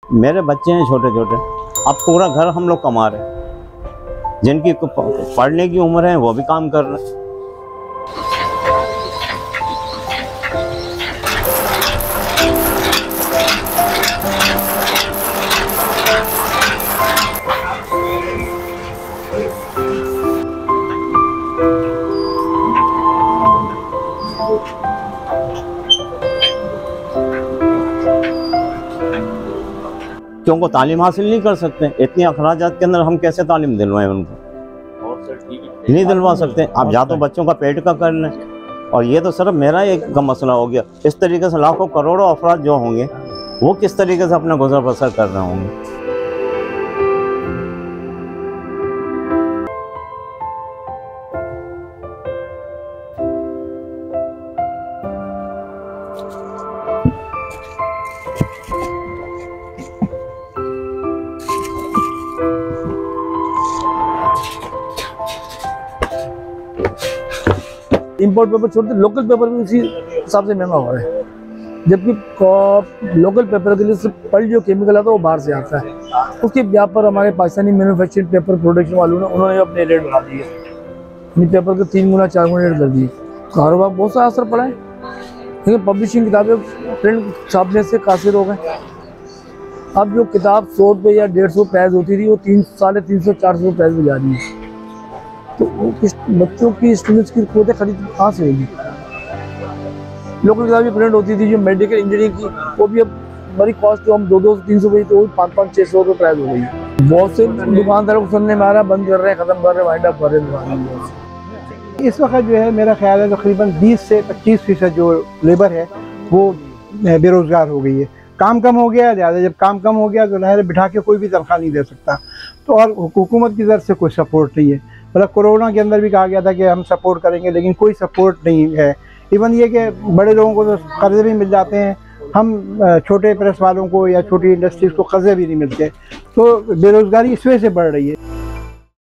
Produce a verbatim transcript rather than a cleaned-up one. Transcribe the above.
मेरे बच्चे हैं छोटे छोटे, अब पूरा घर हम लोग कमा रहे हैं। जिनकी पढ़ने की उम्र है वो भी काम कर रहे हैं। क्योंकि तालीम हासिल नहीं कर सकते, इतनी अखराजात के अंदर हम कैसे तालीम दिलवाएं उनको? नहीं दिलवा सकते। आप जा तो बच्चों का पेट का कर लें, और ये तो सिर्फ मेरा एक का मसला हो गया। इस तरीके से लाखों करोड़ों अफराद जो होंगे वो किस तरीके से अपना गुजर बसर कर रहे होंगे। इंपोर्ट पेपर छोड़ते लोकल पेपर भी उसी हिसाब से महंगा हो रहा है, जबकि लोकल पेपर के लिए सिर्फ पल जो केमिकल आता है वो बाहर से आता है। उसके ब्याह पर हमारे पाकिस्तानी मैन्युफैक्चरिंग पेपर प्रोडक्शन वालों ने उन्होंने अपने रेट बढ़ा दिए, अपनी पेपर के तीन गुना चार गुना रेट कर दिए। कारोबार बहुत सारा असर पड़ा है, लेकिन पब्लिशिंग किताबें प्रिंट छापने से कासिर हो गए। अब जो किताब सौ रुपये या डेढ़ सौ प्राइस होती थी वो तीन साढ़े तीन सौ चार सौ प्राइस में जा रही है। तो बच्चों की स्टूडेंट्स की कोते खरीद कहाँ से होगी? लोकल किताबें प्रिंट होती थी जो मेडिकल इंजीनियरिंग की, वो भी अब बड़ी कॉस्ट, जो हम दो दो तीन सौ बजी तो वो पाँच पाँच छः सौ रुपये प्राइस हो गई। बहुत से दुकानदारों को सुनने में आ रहा है बंद कर रहे हैं, ख़त्म कर रहे हैं, वाइंड अप कर रहे हैं। इस वक्त जो है मेरा ख्याल है तकरीबन बीस से पच्चीस फीसद जो लेबर है वो बेरोज़गार हो गई है। काम कम हो गया, ज़्यादा जब काम कम हो गया तो लहर बिठा के कोई भी तनख्वाह नहीं दे सकता। तो और हुकूमत की तरफ से कोई सपोर्ट नहीं है। मतलब कोरोना के अंदर भी कहा गया था कि हम सपोर्ट करेंगे, लेकिन कोई सपोर्ट नहीं है। इवन ये कि बड़े लोगों को तो कर्जे भी मिल जाते हैं, हम छोटे प्रेस वालों को या छोटी इंडस्ट्रीज़ को कर्जे भी नहीं मिलते। तो बेरोज़गारी इस वजह से बढ़ रही है।